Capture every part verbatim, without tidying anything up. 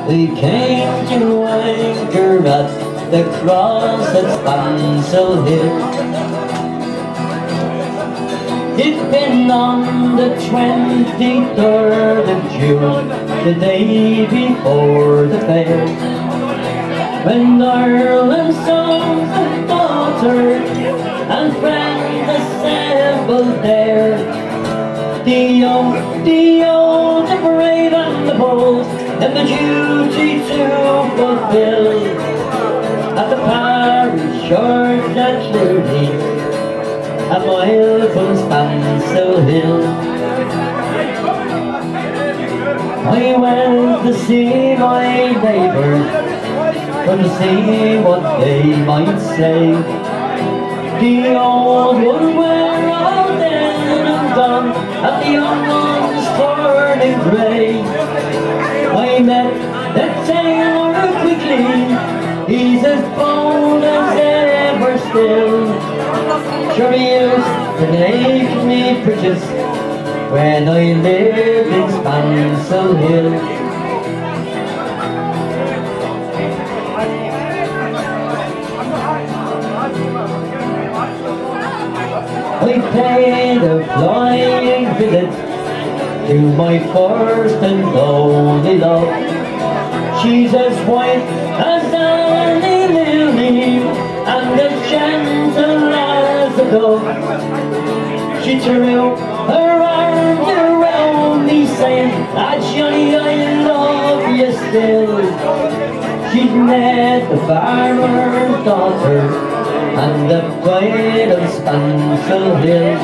We came to anchor at the cross at Spancil Hill. It'd been on the twenty-third of June, the day before the fair, when Ireland's sons and daughters and friends assembled there. The young, the old, the brave and the bold, and the duty to fulfill at the parish church at Celt, a mile from Spancil Hill. I went to see my neighbours, but to see what they might say. The old one were all dead and gone, and the young ones turning grey. I met the tailor quickly, he's as bold as ever still. Sure he used to make me breeches when I lived in Spancil Hill. I paid a flying visit to my first and only love. She's as white as any lily and as gentle as a dove. She threw her arms around me saying, "Ah, Johnny, I love you still." She's met the farmer's daughter and the pride of Spancil Hill.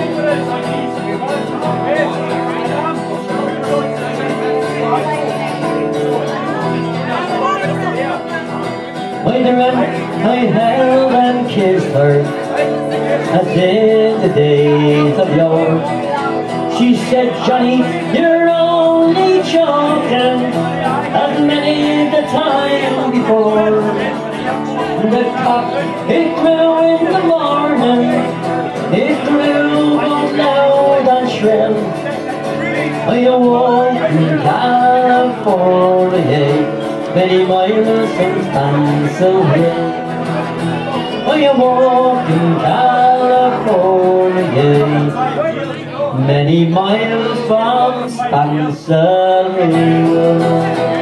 I ran, I held and kissed her as in the days of yore. She said, "Johnny, you're only joking," as many the time before. The cock, it crew in the morning, it crew both loud and shrill. I awoke in California, many miles from Spancil Hill. I awoke in California, many miles from Spancil Hill.